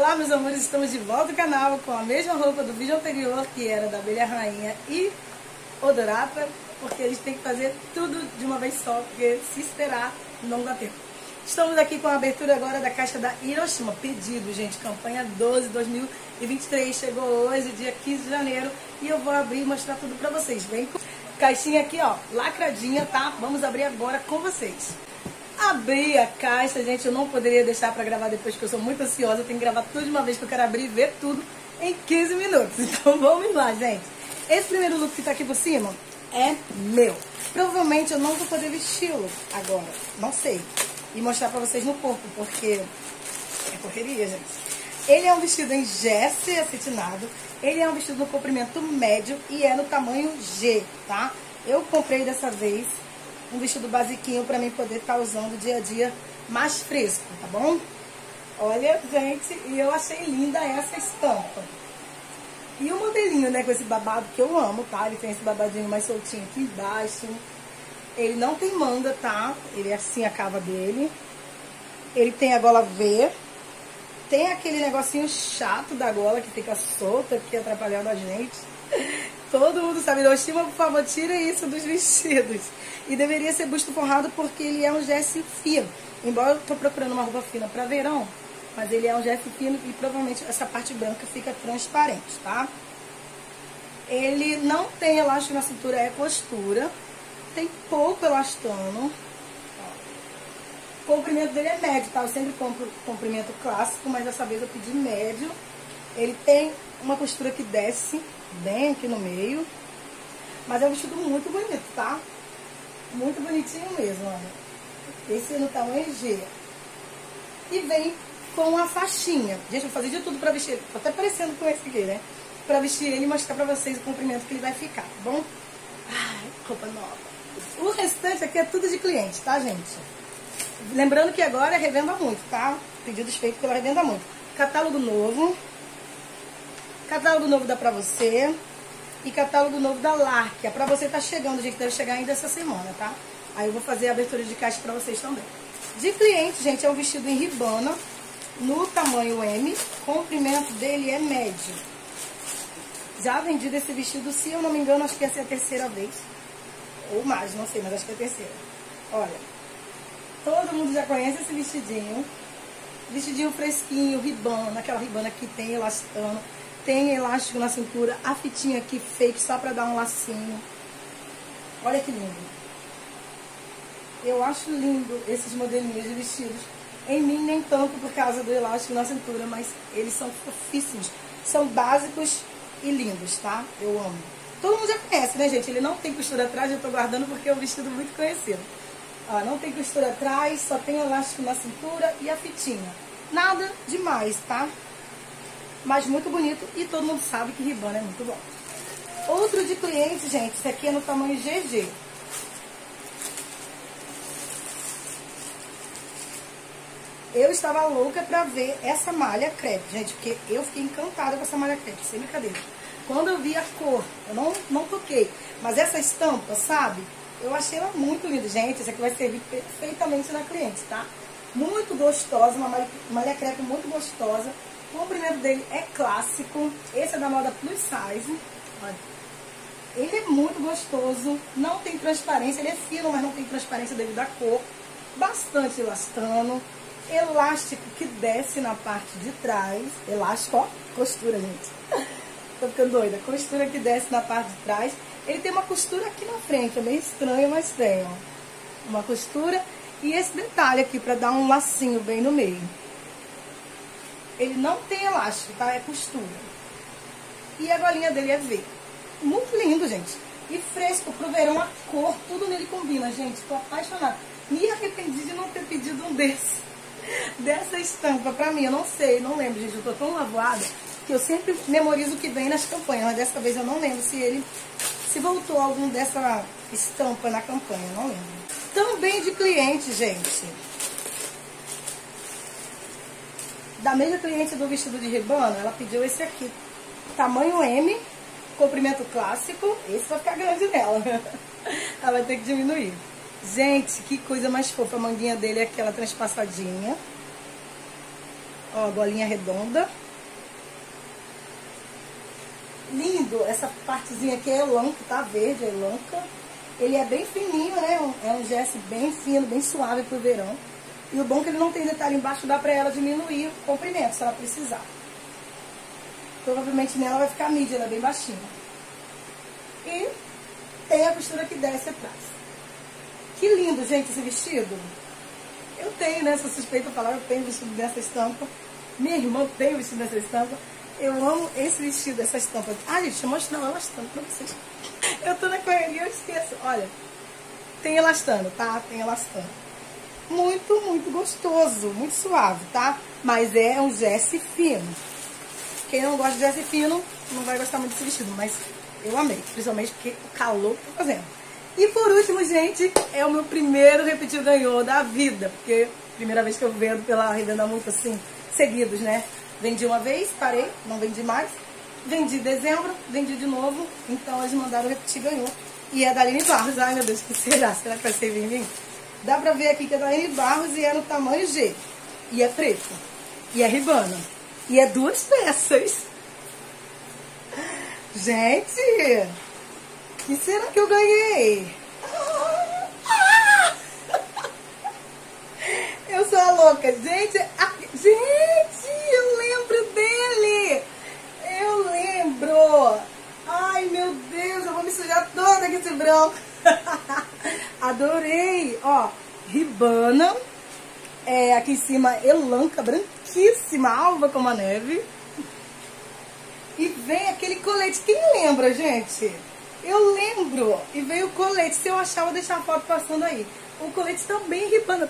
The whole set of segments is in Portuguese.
Olá, meus amores, estamos de volta ao canal com a mesma roupa do vídeo anterior, que era da abelha rainha e odorata, porque a gente tem que fazer tudo de uma vez só, porque se esperar não dá tempo. Estamos aqui com a abertura agora da caixa da Hiroshima, pedido, gente, campanha 12 2023, chegou hoje, dia 15 de janeiro, e eu vou abrir e mostrar tudo pra vocês. Vem com caixinha aqui, ó, lacradinha, tá? Vamos abrir agora com vocês. Abri a caixa, gente, eu não poderia deixar pra gravar depois, porque eu sou muito ansiosa, eu tenho que gravar tudo de uma vez, que eu quero abrir e ver tudo em 15 minutos. Então vamos lá, gente. Esse primeiro look que tá aqui por cima é meu. Provavelmente eu não vou poder vesti-lo agora, não sei, e mostrar pra vocês no corpo, porque é correria, gente. Ele é um vestido em gesso acetinado, ele é um vestido no comprimento médio e é no tamanho G, tá? Eu comprei dessa vez um vestido basiquinho pra mim poder estar usando dia a dia mais fresco, tá bom? Olha, gente, e eu achei linda essa estampa. E o modelinho, né, com esse babado que eu amo, tá? Ele tem esse babadinho mais soltinho aqui embaixo. Ele não tem manga, tá? Ele é assim a cava dele. Ele tem a gola V. Tem aquele negocinho chato da gola que fica solta aqui atrapalhando a gente. Todo mundo sabe, Hiroshima, por favor, tira isso dos vestidos. E deveria ser busto forrado porque ele é um gesso fino. Embora eu tô procurando uma roupa fina para verão, mas ele é um gesso fino e provavelmente essa parte branca fica transparente, tá? Ele não tem elástico na cintura, é costura. Tem pouco elastano. O comprimento dele é médio, tá? Eu sempre compro comprimento clássico, mas dessa vez eu pedi médio. Ele tem uma costura que desce bem aqui no meio. Mas é um vestido muito bonito, tá? Muito bonitinho mesmo, olha. Esse é no tamanho G. E vem com a faixinha. Gente, eu vou fazer de tudo pra vestir. Tô até parecendo com esse aqui, né? Pra vestir ele e mostrar pra vocês o comprimento que ele vai ficar, tá bom? Ai, roupa nova. O restante aqui é tudo de cliente, tá, gente? Lembrando que agora é revenda muito, tá? Pedidos feitos pela revenda muito. Catálogo novo. Catálogo novo dá pra você. E catálogo novo da Lark. Pra você tá chegando, gente. Deve chegar ainda essa semana, tá? Aí eu vou fazer a abertura de caixa pra vocês também. De cliente, gente, é um vestido em ribana. No tamanho M. O comprimento dele é médio. Já vendi desse vestido, se eu não me engano, acho que essa é a terceira vez. Ou mais, não sei, mas acho que é a terceira. Olha, todo mundo já conhece esse vestidinho. Vestidinho fresquinho, ribana, aquela ribana que tem elastano. Tem elástico na cintura, a fitinha aqui fake só pra dar um lacinho. Olha que lindo. Eu acho lindo esses modelinhos de vestidos. Em mim, nem tanto por causa do elástico na cintura, mas eles são fofíssimos. São básicos e lindos, tá? Eu amo. Todo mundo já conhece, né, gente? Ele não tem costura atrás, eu tô guardando porque é um vestido muito conhecido. Ó, não tem costura atrás, só tem elástico na cintura e a fitinha. Nada demais, tá? Mas muito bonito e todo mundo sabe que ribana é muito bom. Outro de cliente, gente, esse aqui é no tamanho GG. Eu estava louca pra ver essa malha crepe, gente, porque eu fiquei encantada com essa malha crepe, sem brincadeira. Quando eu vi a cor, eu não toquei, mas essa estampa, sabe? Eu achei ela muito linda, gente. Essa aqui vai servir perfeitamente na cliente, tá? Muito gostosa, uma malha crepe muito gostosa. O comprimento dele é clássico. Esse é da moda plus size. Olha. Ele é muito gostoso. Não tem transparência. Ele é fino, mas não tem transparência devido à cor. Bastante elastano. Elástico que desce na parte de trás. Elástico, ó. Costura, gente. Tô ficando doida. Costura que desce na parte de trás. Ele tem uma costura aqui na frente. É meio estranho, mas tem, ó. Uma costura. E esse detalhe aqui pra dar um lacinho bem no meio. Ele não tem elástico, tá? É costura. E a golinha dele é V. Muito lindo, gente. E fresco pro verão, a cor, tudo nele combina, gente. Tô apaixonada. Me arrependi de não ter pedido um dessa estampa pra mim. Eu não sei, não lembro, gente. Eu tô tão lavoada que eu sempre memorizo o que vem nas campanhas. Mas dessa vez eu não lembro se voltou algum dessa estampa na campanha. Não lembro. Também de cliente, gente. Da mesma cliente do vestido de ribana, ela pediu esse aqui. Tamanho M, comprimento clássico. Esse vai ficar grande nela. Ela vai ter que diminuir. Gente, que coisa mais fofa. A manguinha dele é aquela transpassadinha. Ó, golinha redonda. Lindo. Essa partezinha aqui é elanco, tá? Verde, é elanca. Ele é bem fininho, né? É um gesso bem fino, bem suave pro verão. E o bom é que ele não tem detalhe embaixo, dá pra ela diminuir o comprimento, se ela precisar. Provavelmente nela vai ficar mídia, ela é bem baixinha. E tem a costura que desce atrás. Que lindo, gente, esse vestido. Eu tenho, né? Sou suspeita de falar, eu tenho vestido dessa estampa. Minha irmã tem o vestido dessa estampa. Eu amo esse vestido, essa estampa. Ah, gente, deixa eu mostrar o elastano pra vocês. Eu tô na correria, eu esqueço. Olha, tem elastano, tá? Tem elastano. Muito, muito gostoso, muito suave, tá? Mas é um gesso fino. Quem não gosta de gesso fino, não vai gostar muito desse vestido, mas eu amei. Principalmente porque o calor que tá fazendo. E por último, gente, é o meu primeiro repetir ganhou da vida. Porque primeira vez que eu vendo pela Revenda Muito assim, seguidos, né? Vendi uma vez, parei, não vendi mais. Vendi em dezembro, vendi de novo. Então eles mandaram repetir ganhou. E é da Aline Barros. Ai, meu Deus, que será? Será que vai servir em mim? Dá pra ver aqui que é da Aline Barros e é no tamanho G. E é preto. E é ribana. E é 2 peças. Gente, o que será que eu ganhei? Eu sou a louca. Gente, eu lembro dele. Eu lembro. Ai, meu Deus, eu vou me sujar toda com esse branco. Adorei. Ó, ribana. É, aqui em cima, elanca, branquíssima, alva como a neve. E vem aquele colete. Quem lembra, gente? Eu lembro. E veio o colete. Se eu achar, eu vou deixar a foto passando aí. O colete também ribana.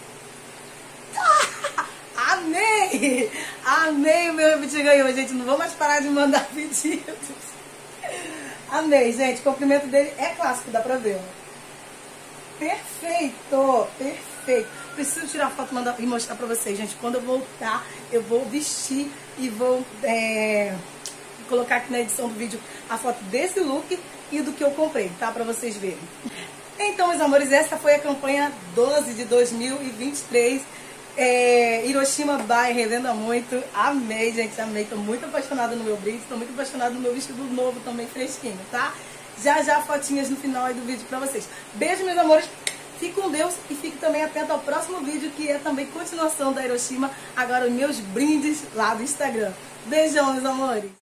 Amei! Amei o meu repetir ganhou, gente. Não vou mais parar de mandar pedidos. Amei, gente. O comprimento dele é clássico, dá pra ver. Perfeito! Perfeito. Preciso tirar foto e mostrar pra vocês, gente. Quando eu voltar, eu vou vestir e vou colocar aqui na edição do vídeo a foto desse look e do que eu comprei, tá? Pra vocês verem. Então, meus amores, essa foi a campanha 12 de 2023. Hiroshima by Revenda Muito. Amei, gente, amei. Tô muito apaixonada no meu brinde, tô muito apaixonada no meu vestido novo também, fresquinho, tá? Já já fotinhas no final aí do vídeo pra vocês. Beijo, meus amores. Fique com Deus e fique também atento ao próximo vídeo, que é também continuação da Hiroshima. Agora os meus brindes lá do Instagram. Beijão, meus amores.